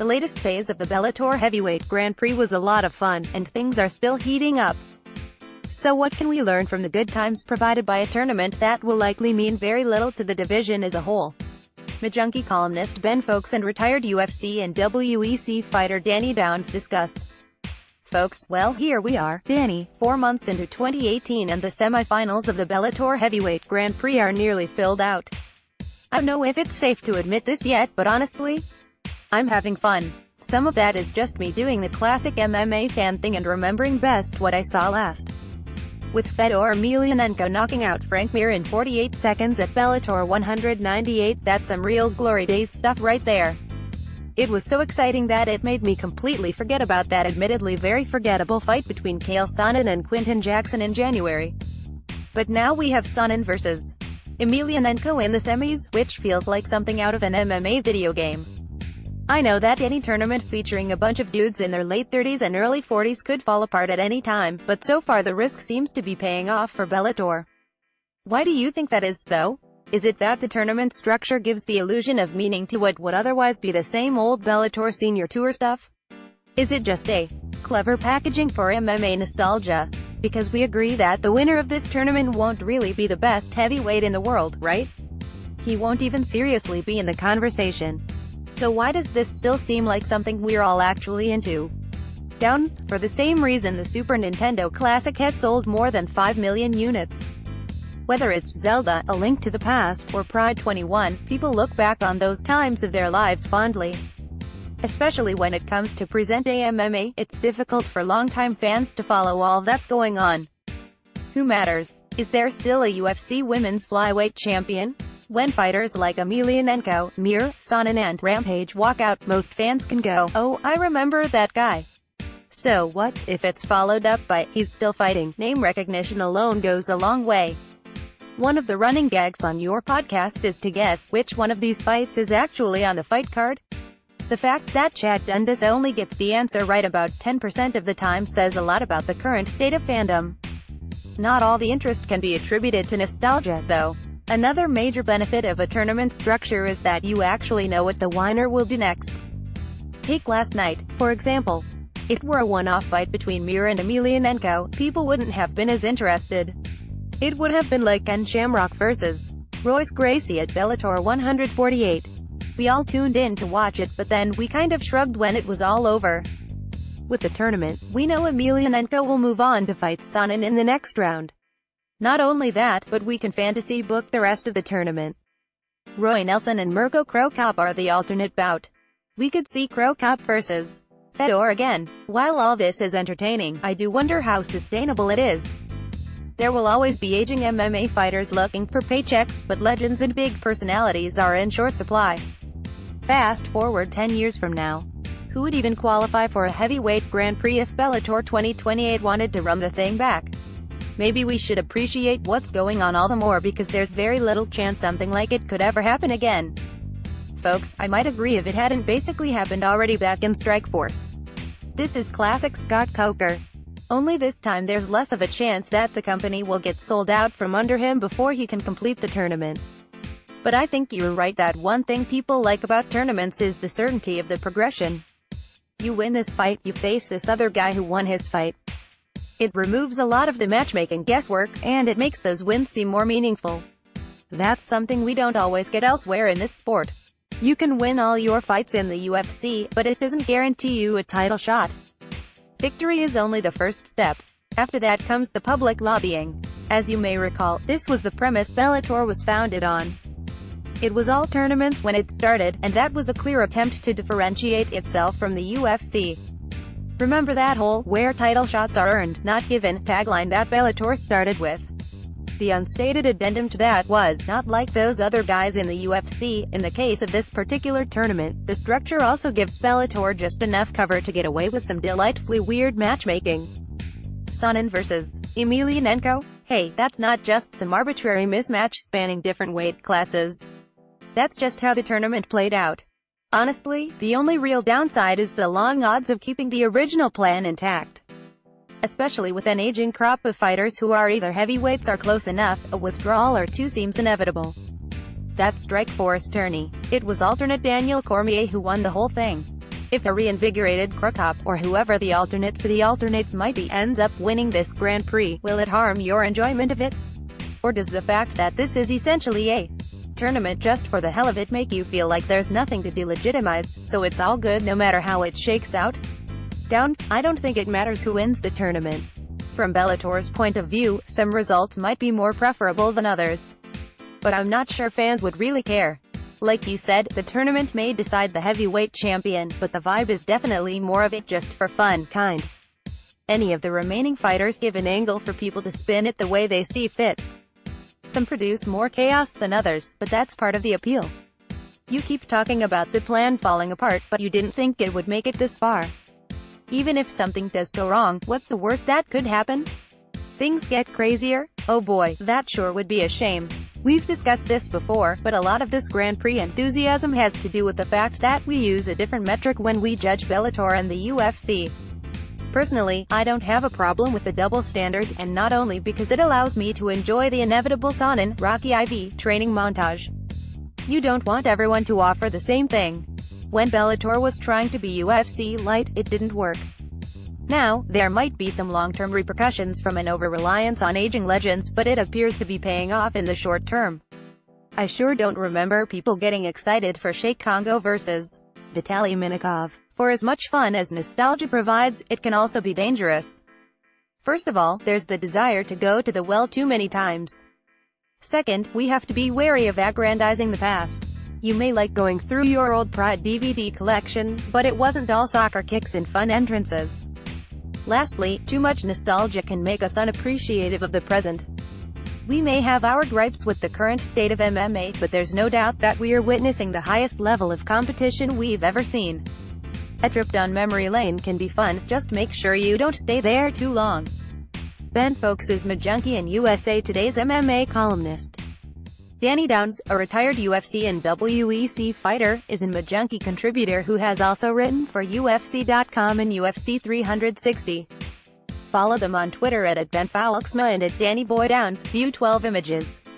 The latest phase of the Bellator Heavyweight Grand Prix was a lot of fun, and things are still heating up. So what can we learn from the good times provided by a tournament that will likely mean very little to the division as a whole? McJunkie columnist Ben Fowlkes and retired UFC and WEC fighter Danny Downs discuss. Fowlkes: well, here we are, Danny, 4 months into 2018 and the semi-finals of the Bellator Heavyweight Grand Prix are nearly filled out. I don't know if it's safe to admit this yet, but honestly, I'm having fun. Some of that is just me doing the classic MMA fan thing and remembering best what I saw last. With Fedor Emelianenko knocking out Frank Mir in 48 seconds at Bellator 198, that's some real glory days stuff right there. It was so exciting that it made me completely forget about that admittedly very forgettable fight between Chael Sonnen and Quinton Jackson in January. But now we have Sonnen vs. Emelianenko in the semis, which feels like something out of an MMA video game. I know that any tournament featuring a bunch of dudes in their late 30s and early 40s could fall apart at any time, but so far the risk seems to be paying off for Bellator. Why do you think that is, though? Is it that the tournament structure gives the illusion of meaning to what would otherwise be the same old Bellator Senior Tour stuff? Is it just a clever packaging for MMA nostalgia? Because we agree that the winner of this tournament won't really be the best heavyweight in the world, right? He won't even seriously be in the conversation. So why does this still seem like something we're all actually into? Downs: for the same reason the Super Nintendo Classic has sold more than 5 million units. Whether it's Zelda, A Link to the Past, or Pride 21, people look back on those times of their lives fondly. Especially when it comes to present-day MMA, it's difficult for longtime fans to follow all that's going on. Who matters? Is there still a UFC Women's Flyweight Champion? When fighters like Emelianenko, Mir, Sonnen and Rampage walk out, most fans can go, "Oh, I remember that guy." So what if it's followed up by, "He's still fighting"? Name recognition alone goes a long way. One of the running gags on your podcast is to guess which one of these fights is actually on the fight card. The fact that Chad Dundas only gets the answer right about 10% of the time says a lot about the current state of fandom. Not all the interest can be attributed to nostalgia, though. Another major benefit of a tournament structure is that you actually know what the winner will do next. Take last night, for example. If it were a one-off fight between Mir and Emelianenko, people wouldn't have been as interested. It would have been like Ken Shamrock vs. Royce Gracie at Bellator 148. We all tuned in to watch it, but then we kind of shrugged when it was all over. With the tournament, we know Emelianenko will move on to fight Sonnen in the next round. Not only that, but we can fantasy book the rest of the tournament. Roy Nelson and Mirko Cro Cop are the alternate bout. We could see Cro Cop vs. Fedor again. While all this is entertaining, I do wonder how sustainable it is. There will always be aging MMA fighters looking for paychecks, but legends and big personalities are in short supply. Fast forward 10 years from now. Who would even qualify for a heavyweight Grand Prix if Bellator 2028 wanted to run the thing back? Maybe we should appreciate what's going on all the more because there's very little chance something like it could ever happen again. Folks, I might agree if it hadn't basically happened already back in Strikeforce. This is classic Scott Coker. Only this time there's less of a chance that the company will get sold out from under him before he can complete the tournament. But I think you're right that one thing people like about tournaments is the certainty of the progression. You win this fight, you face this other guy who won his fight. It removes a lot of the matchmaking guesswork, and it makes those wins seem more meaningful. That's something we don't always get elsewhere in this sport. You can win all your fights in the UFC, but it doesn't guarantee you a title shot. Victory is only the first step. After that comes the public lobbying. As you may recall, this was the premise Bellator was founded on. It was all tournaments when it started, and that was a clear attempt to differentiate itself from the UFC. Remember that whole, where title shots are earned, not given, tagline that Bellator started with. The unstated addendum to that was, not like those other guys in the UFC. In the case of this particular tournament, the structure also gives Bellator just enough cover to get away with some delightfully weird matchmaking. Sonnen vs. Emelianenko? Hey, that's not just some arbitrary mismatch spanning different weight classes. That's just how the tournament played out. Honestly, the only real downside is the long odds of keeping the original plan intact. Especially with an aging crop of fighters who are either heavyweights or close enough, a withdrawal or two seems inevitable. That Strikeforce tourney. It was alternate Daniel Cormier who won the whole thing. If a reinvigorated Krokop, or whoever the alternate for the alternates might be, ends up winning this Grand Prix, will it harm your enjoyment of it? Or does the fact that this is essentially a tournament just for the hell of it make you feel like there's nothing to delegitimize, so it's all good no matter how it shakes out? Downs, I don't think it matters who wins the tournament. From Bellator's point of view, some results might be more preferable than others. But I'm not sure fans would really care. Like you said, the tournament may decide the heavyweight champion, but the vibe is definitely more of it just for fun kind. Any of the remaining fighters give an angle for people to spin it the way they see fit. Some produce more chaos than others, but that's part of the appeal. You keep talking about the plan falling apart, but you didn't think it would make it this far. Even if something does go wrong, what's the worst that could happen? Things get crazier? Oh boy, that sure would be a shame. We've discussed this before, but a lot of this Grand Prix enthusiasm has to do with the fact that we use a different metric when we judge Bellator and the UFC. Personally, I don't have a problem with the double standard, and not only because it allows me to enjoy the inevitable Sonnen, Rocky IV, training montage. You don't want everyone to offer the same thing. When Bellator was trying to be UFC light, it didn't work. Now, there might be some long-term repercussions from an over-reliance on aging legends, but it appears to be paying off in the short term. I sure don't remember people getting excited for Sheikh Kongo vs. Vitaly Minakov. For as much fun as nostalgia provides, it can also be dangerous. First of all, there's the desire to go to the well too many times. Second, we have to be wary of aggrandizing the past. You may like going through your old Pride DVD collection, but it wasn't all soccer kicks and fun entrances. Lastly, too much nostalgia can make us unappreciative of the present. We may have our gripes with the current state of MMA, but there's no doubt that we are witnessing the highest level of competition we've ever seen. A trip down memory lane can be fun, just make sure you don't stay there too long. Ben Fowlkes is MadJunkie and USA Today's MMA columnist. Danny Downs, a retired UFC and WEC fighter, is a MadJunkie contributor who has also written for UFC.com and UFC 360. Follow them on Twitter at @BenFowlksma and @DannyBoyDowns. View 12 images.